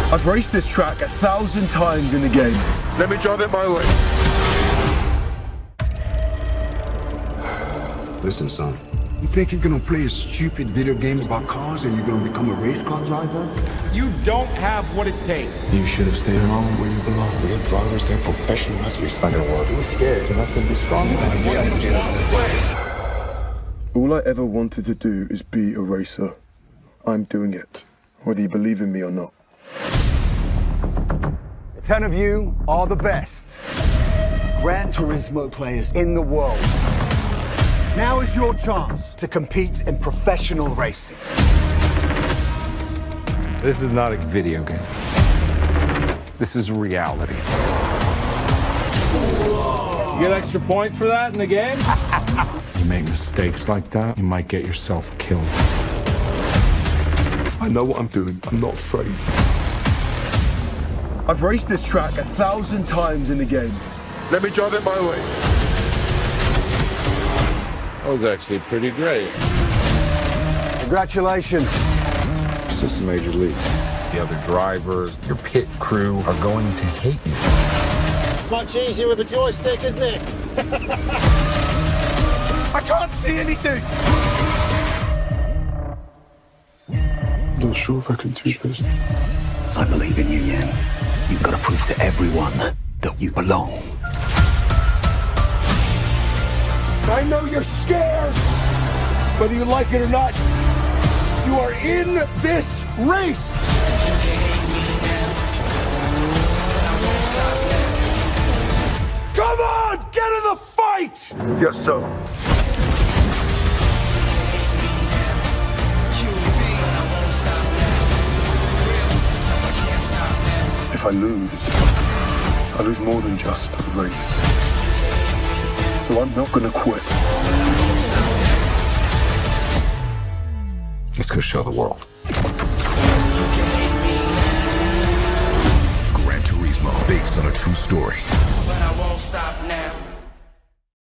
I've raced this track 1,000 times in the game. Let me drive it my way. Listen, son. You think you're gonna play a stupid video game about cars and you're gonna become a race car driver? You don't have what it takes. You should have stayed home where you belong. Real drivers, they're professional athletes. It's not gonna work. We're scared. You're not gonna be strong enough. All I ever wanted to do is be a racer. I'm doing it, whether you believe in me or not. The 10 of you are the best Gran Turismo players in the world. Now is your chance to compete in professional racing. This is not a video game. This is reality. You get extra points for that in the game? You make mistakes like that, you might get yourself killed. I know what I'm doing. I'm not afraid. I've raced this track 1,000 times in the game. Let me drive it my way. That was actually pretty great. Congratulations. This is major leagues. The other drivers, your pit crew are going to hate you. Much easier with a joystick, isn't it? I can't see anything! I'm not sure if I can do this. I believe in you, Yen. You've got to prove to everyone that you belong. I know you're scared! Whether you like it or not, you are in this race! Come on! Get in the fight! Yes, sir. If I lose more than just a race. So I'm not gonna quit. Let's go show the world. Gran Turismo, based on a true story. But I won't stop now.